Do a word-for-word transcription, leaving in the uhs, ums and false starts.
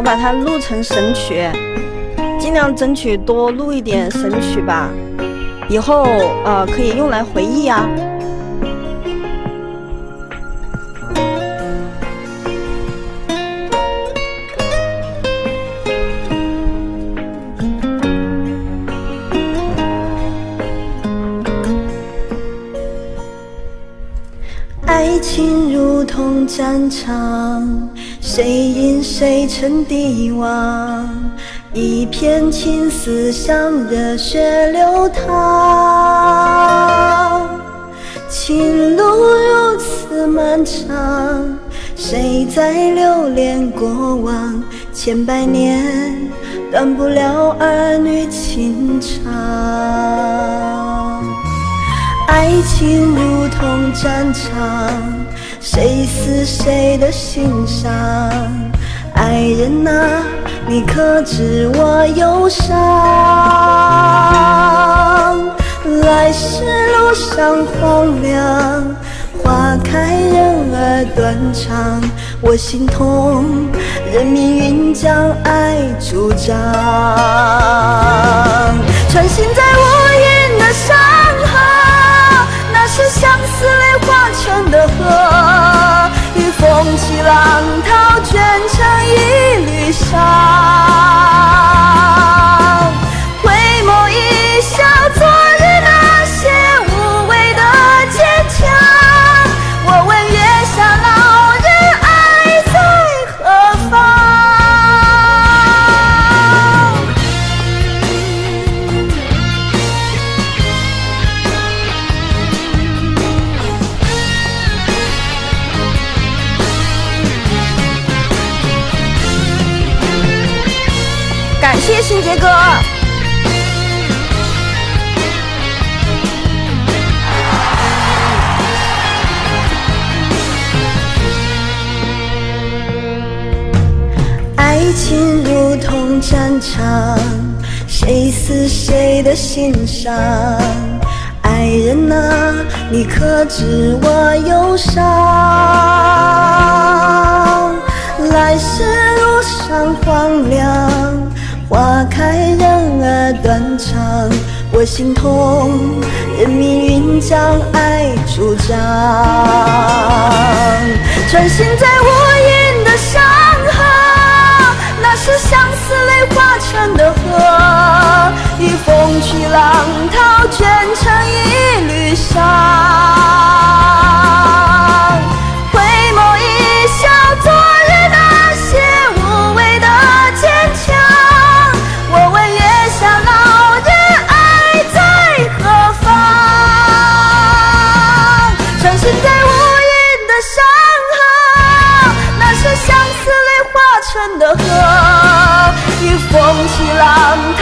我把它录成神曲，尽量争取多录一点神曲吧，以后呃可以用来回忆啊。爱情如同战场，谁赢谁成帝王，一片青丝像热血流淌。情路如此漫长，谁在留恋过往，千百年断不了儿女情长。爱情如同战场，谁死谁的心伤，爱人啊，你可知我忧伤？来时路上荒凉，花开人儿断肠，我心痛，任命运将爱主张。穿行在无垠的山河，那是相思泪化成的河，与风起浪涛卷成一缕裳。回眸一笑，昨日那些无谓的坚强。我问月下老人，爱在何方？感谢新杰哥。爱情如同战场，谁死谁的心伤，爱人啊，你可知我忧伤？来时路上荒凉，花开人儿断肠，我心痛，任命运将爱主张。穿行在无垠的山河，那是相思泪化成的河，与风去浪涛卷成一缕裳。回眸一笑，昨日那些无谓的坚强。我问月下老人，爱在何方？穿行在无垠的山河，那是相思泪化成的河，与风起浪涛